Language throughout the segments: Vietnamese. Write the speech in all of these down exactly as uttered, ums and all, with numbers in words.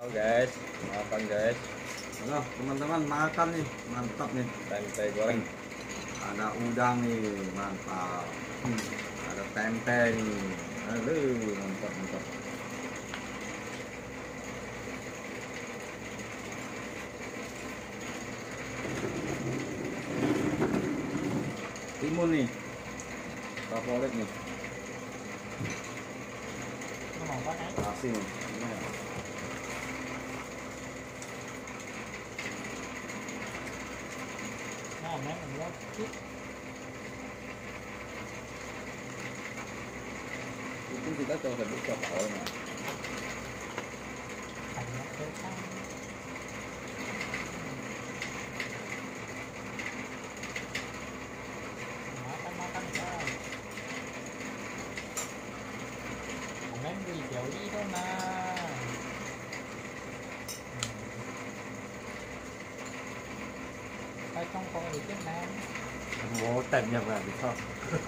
Oh guys, makan guys. Halo teman-teman, makan nih, mantap nih. Tempe goreng. Ada udang nih, mantap. Hmm, ada tempe nih, aduh mantap mantap. Timun nih, favorit nih. Asin nih. Itu kita coba buka awalnya. Makan-makan guys. Kalian beli jauh đi thôi mà. Ở trong con thì Việt Nam. Bố tận nhập vào thì sao?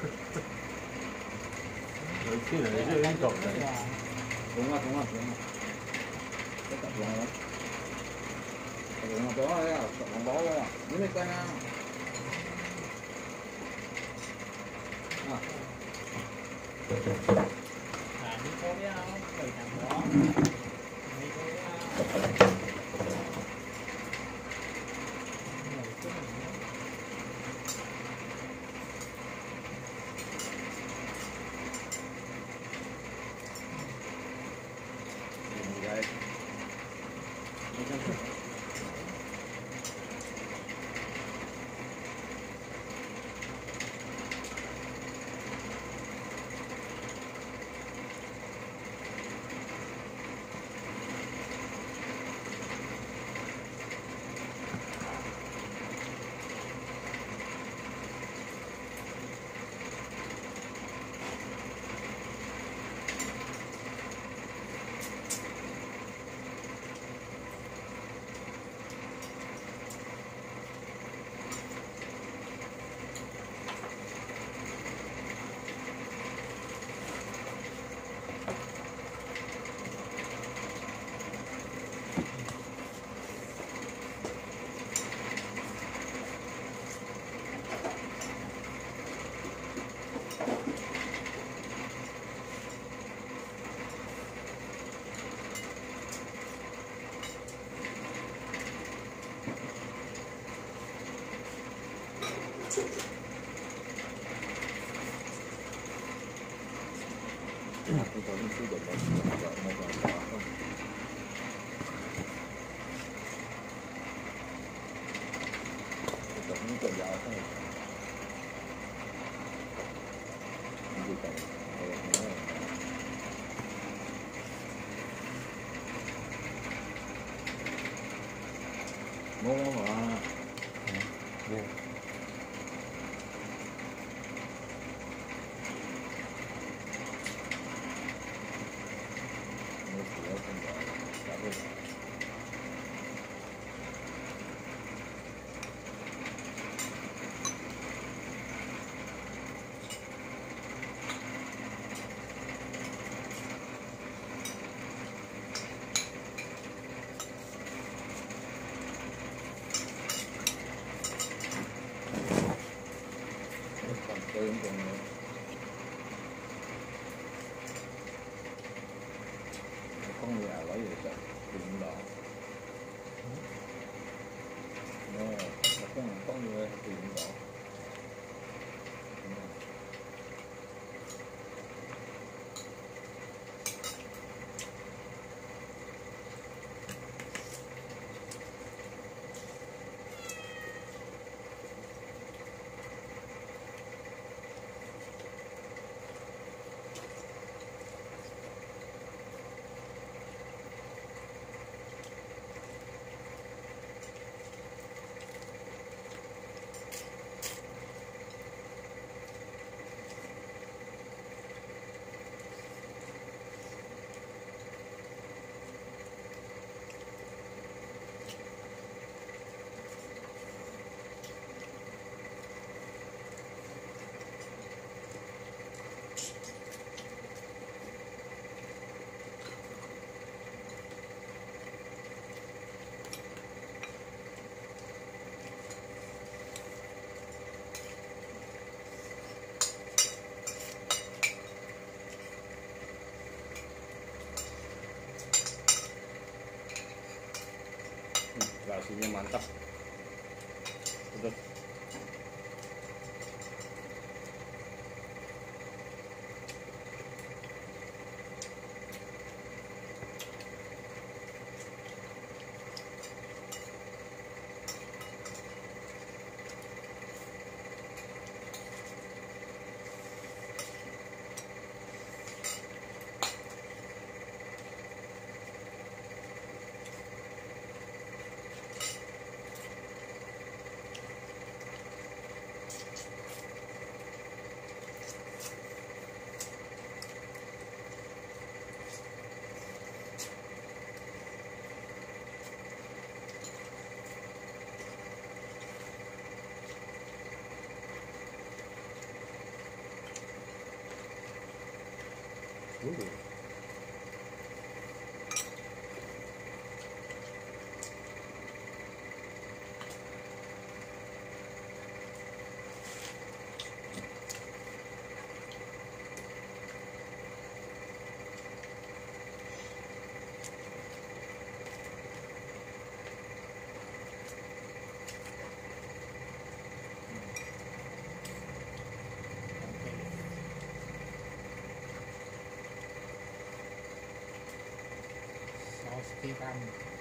Đôi khi là nó rơi lên cổng đấy. Đúng rồi, đúng rồi, đúng rồi. Tất cả đúng rồi. Đúng rồi, đó đấy à, còn bó đấy à. Những cái con nào. À. À, đi cô biết không? Người thằng đó. Đi cô biết không? Người cứ mình nhé. Đấy. Aku paling sudah mau mau apa? Kita ini kerja apa? Bukan. Mau mau ah. Ya. Tôm còn nữa. Con người lấy được rồi, đừng đỏ. Nó con con người thì đừng đỏ. Rasanya mantap. Udah. Uh. Saus tiram.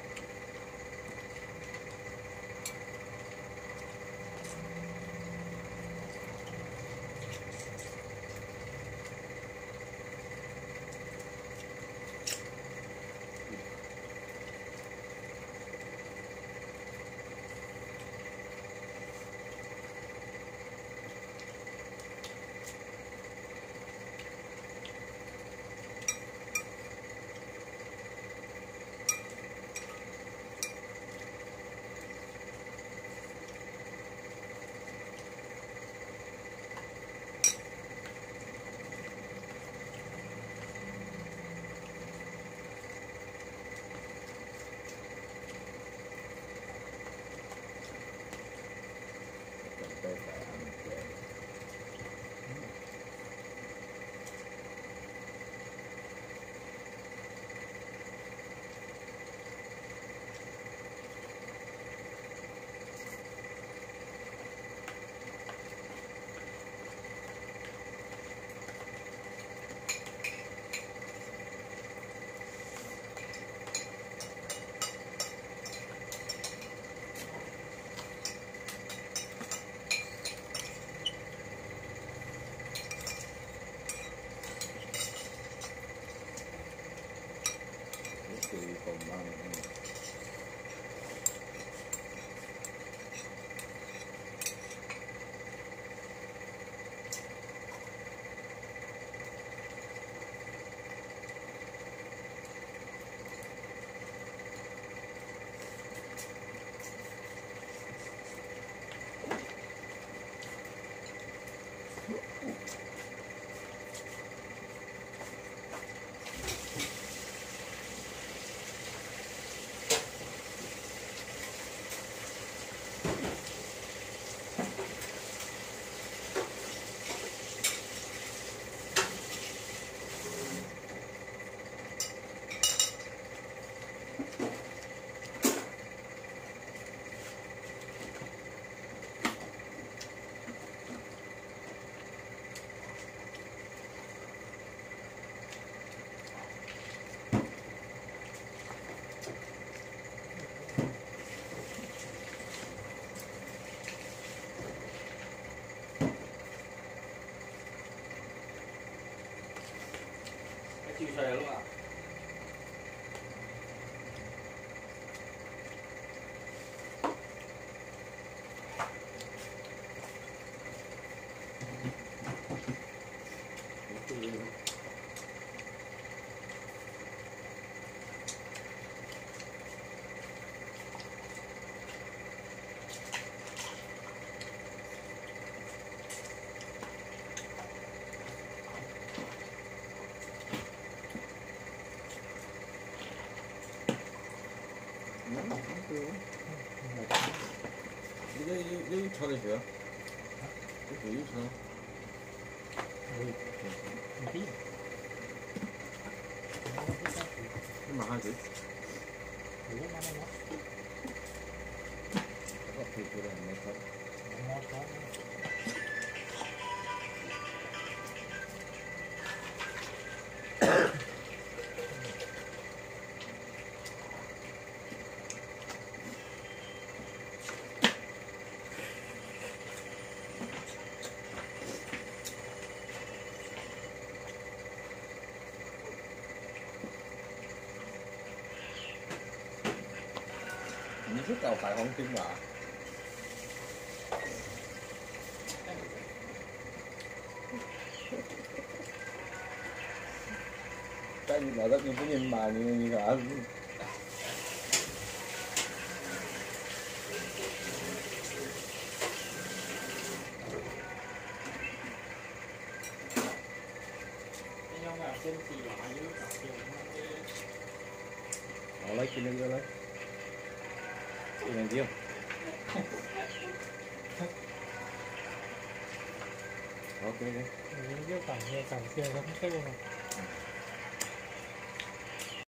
Chiều xòe luôn à? 이거 이거 이거 찾으세요? 이거 이거 찾아? Tí. Nhưng mà hai chữ. Ủa, nó nó nó. ก็ผิดไปเลยนะครับหมดแล้วนี่คือเก่าขายของจริงหรอใช่หรอแล้วกินที่เย็นมานี่นี่ครับยังแบบเส้นสีหลายยุ่งกับเดียวมันเองเอาเลยกินเยอะๆเลยกินอย่างเดียวโอเคเลยเรื่องต่างเรื่องต่างเสียงแล้วไม่ใช่ไหม